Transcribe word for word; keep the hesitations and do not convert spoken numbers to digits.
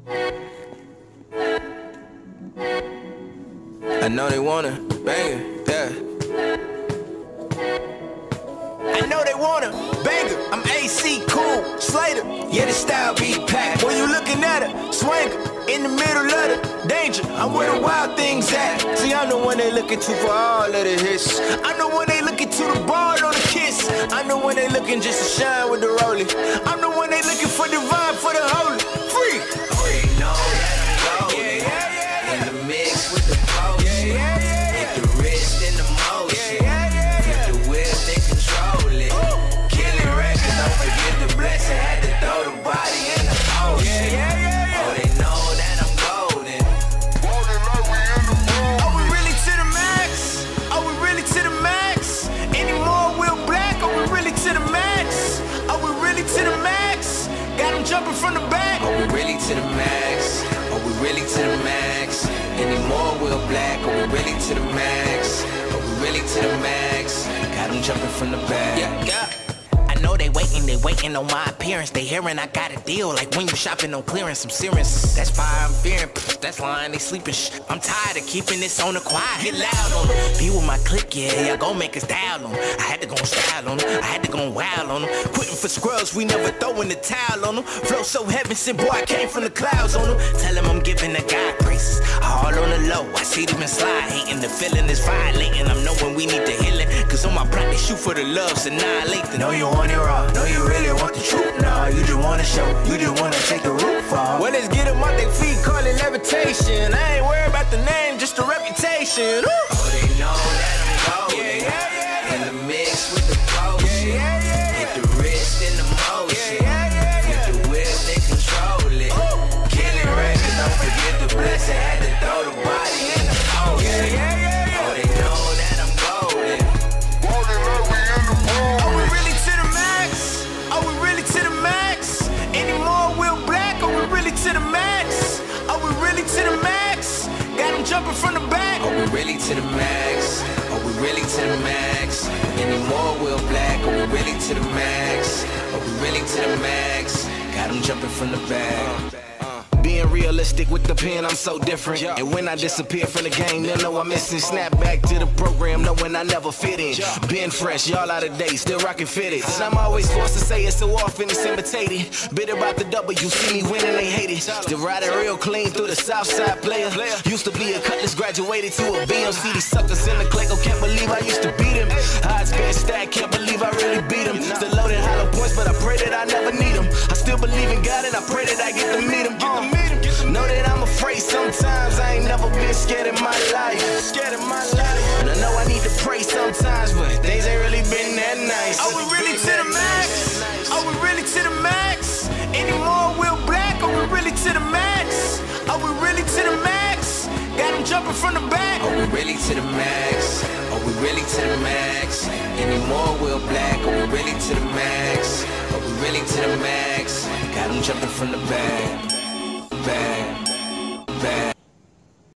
I know they wanna bang it, yeah. I know they wanna bang it. I'm A C Cool, Slater. Yeah, the style be packed. When you looking at it, swing in the middle of the danger. I'm where the wild things at. See, I'm the one they looking to for all of the hits. I'm the one they looking to the ball on the kiss. I'm the one they looking just to shine with the rollie. I'm the one they looking for divine, for the holy. Free. Oh, they know that I'm golden. Yeah, yeah, yeah, yeah. In the mix with the potion. Yeah, yeah, yeah, yeah. Hit the wrist in the motion. Yeah, yeah, yeah, yeah. Flip the wheel, they control it. Ooh. Killing records, don't forget the blessing. Had to throw the body in the ocean. Yeah, yeah, yeah, yeah. Oh, they know that I'm golden. Are we really to the max? Are we really to the max? Any more Will Black? Are we really to the max? Are we really to the max? Got him jumping from the back. Are we really to the max? Are we really to the max? Any more Will Black? Are we really to the max? Are we really to the max? Got him jumping from the back. Yeah, yeah. I know they waiting, they waiting on my appearance. They hearing I got a deal, like when you shopping on clearance. Some serious, that's fire, I'm fearing. Pff, that's lying, they sleeping. Shh. I'm tired of keeping this on the quiet. Get loud on them. Be with my clique, yeah, I gon' make a style on them. I had to go style on them, I had to go wild on them. Quitting for scrubs, we never throwing the towel on them. Flow so heaven sent, boy, I came from the clouds on them. Tell them I'm giving the God praises, all on the low. I see them in slide, hating, the feeling is violating. I'm knowing we need the healing, cause on my block they shoot for the loves, annihilate them. Know you want it raw, know you really want the truth. Nah, you just wanna show, you just wanna take the roof off. Well, let's get them out their feet, call it levitation. I ain't worried about the name, just the reputation. Ooh. Oh, they know that I'm golden. Yeah, yeah, yeah. In the mix with the potion. Yeah, yeah, yeah, yeah. Hit the wrist in the motion. Yeah, yeah, yeah, yeah. Flip the wheel, they control it. Ooh. Killing records, don't forget the blessing. Had to throw the body in the ocean. Yeah, yeah, yeah, yeah. Oh, they know that I'm golden. Are we really to the max? Are we really to the max? Any more Will Black? Are we really to the max? Are we really to the max? Got him jumping from the back. Are we really to the max? Are we really to the max? Any more Will Black? Are we really to the max? Are we really to the max? Got him jumping from the back. Being realistic with the pen, I'm so different. And when I disappear from the game, they'll know I'm missing. Snap back to the program, knowing I never fit in. Been fresh, y'all out of date, still rocking fitted. And I'm always forced to say it so often it's imitated. Bitter about the W, see me winning, they hate it. Still riding real clean through the south side player. Used to be a cutlass, graduated to a B M C. These suckers in the Clayco, can't believe I used to beat him. Odds been stacked, can't believe I really beat him. Still loading hollow points, but I pray that I never need them. I still believe in God and I pray that I get to meet him. Uh. Know that I'm afraid sometimes. I ain't never been scared in my life. Scared in my life. And I know I need to pray sometimes, but things ain't really been that nice. Are we really to the max? Are we really to the max? Any more Will Black? Are we really to the max? Are we really to the max? Got him jumping from the back. Are we really to the max? Are we really to the max? Any more Will Black? Are we really to the max? Are we really to the max? Got him jumping from the back. Back.